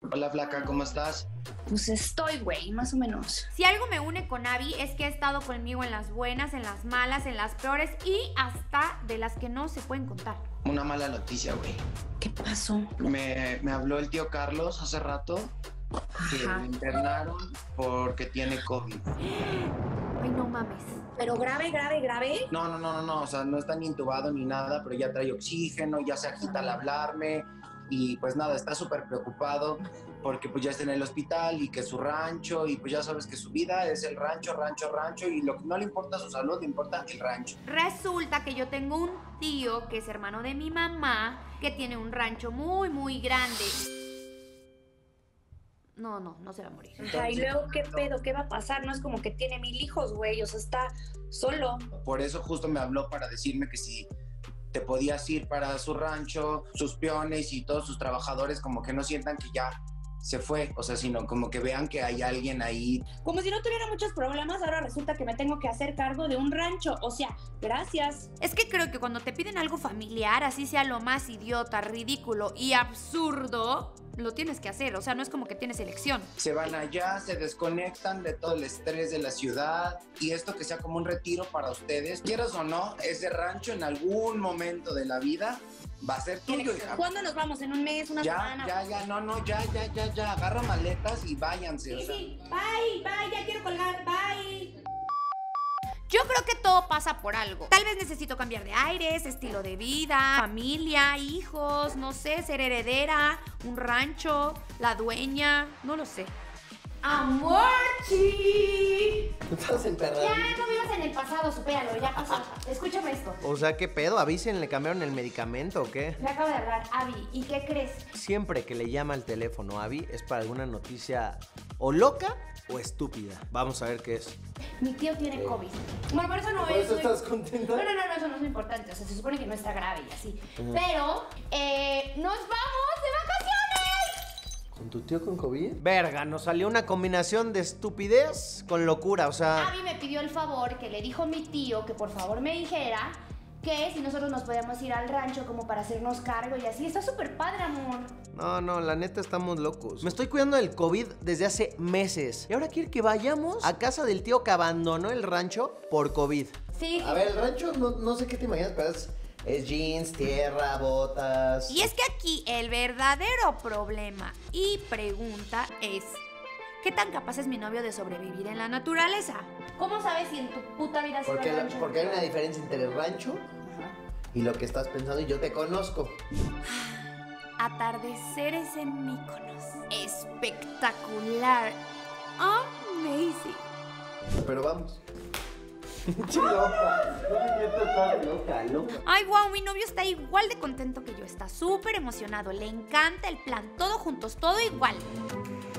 Hola flaca, ¿cómo estás? Pues estoy, güey, más o menos. Si algo me une con Abby es que ha estado conmigo en las buenas, en las malas, en las peores y hasta de las que no se pueden contar. Una mala noticia, güey. ¿Qué pasó? Me habló el tío Carlos hace rato que Ajá. me internaron porque tiene COVID. Ay, no mames. Pero grave. No, o sea, no está ni intubado ni nada, pero ya trae oxígeno, ya se agita al hablarme y pues nada, está súper preocupado porque pues ya está en el hospital y que su rancho y pues ya sabes que su vida es el rancho y lo que no le importa su salud, le importa el rancho. Resulta que yo tengo un tío que es hermano de mi mamá que tiene un rancho muy, muy grande. No se va a morir. Ajá, y luego, ¿qué pedo? ¿Qué va a pasar? No es como que tiene 1000 hijos, güey, o sea, está solo. Por eso justo me habló para decirme que si te podías ir para su rancho, sus peones y todos sus trabajadores como que no sientan que ya se fue, o sea, sino como que vean que hay alguien ahí. Como si no tuviera muchos problemas, ahora resulta que me tengo que hacer cargo de un rancho. O sea, gracias. Es que creo que cuando te piden algo familiar, así sea lo más idiota, ridículo y absurdo, lo tienes que hacer. O sea, no es como que tienes elección. Se van allá, se desconectan de todo el estrés de la ciudad y esto que sea como un retiro para ustedes. Quieras o no, ese rancho en algún momento de la vida va a ser tuyo, hija. ¿Cuándo nos vamos? ¿En un mes? ¿Una semana? Ya, agarra maletas y váyanse. O sea. Sí, bye, ya quiero colgar, bye. Yo creo que todo pasa por algo. Tal vez necesito cambiar de aires, estilo de vida, familia, hijos, no sé, ser heredera, un rancho, la dueña, no lo sé. ¡Amorchi! Estás emperrado. Ya no vivas en el pasado, supéralo, ya pasó. Escúchame esto. O sea, ¿qué pedo? ¿Avisen, le cambiaron el medicamento o qué? Me acabo de hablar, Abby, ¿y qué crees? Siempre que le llama al teléfono a Abby es para alguna noticia o loca o estúpida. Vamos a ver qué es. Mi tío tiene COVID. Bueno, por eso no ¿Por es. eso estás contenta? No, eso no es muy importante. O sea, se supone que no está grave y así. Pero, nos vamos de vacaciones. ¿Con tu tío con COVID? Verga, nos salió una combinación de estupidez con locura, o sea... Abby me pidió el favor que le dijo mi tío que por favor me dijera que si nosotros nos podíamos ir al rancho como para hacernos cargo y así. Está súper padre, amor. No, la neta estamos locos. Me estoy cuidando del COVID desde hace meses. Y ahora quiere que vayamos a casa del tío que abandonó el rancho por COVID. Sí. A ver, el rancho no sé qué te imaginas, pero es jeans, tierra, botas. Y es que aquí el verdadero problema y pregunta es: ¿qué tan capaz es mi novio de sobrevivir en la naturaleza? ¿Cómo sabes si en tu puta vida has ido al rancho? Porque hay una diferencia entre el rancho y lo que estás pensando, y yo te conozco. Atardeceres en Mykonos. Espectacular. Amazing. Pero vamos. Loca. Loca. Ay, wow, mi novio está igual de contento que yo. Está súper emocionado. Le encanta el plan. Todo juntos, todo igual.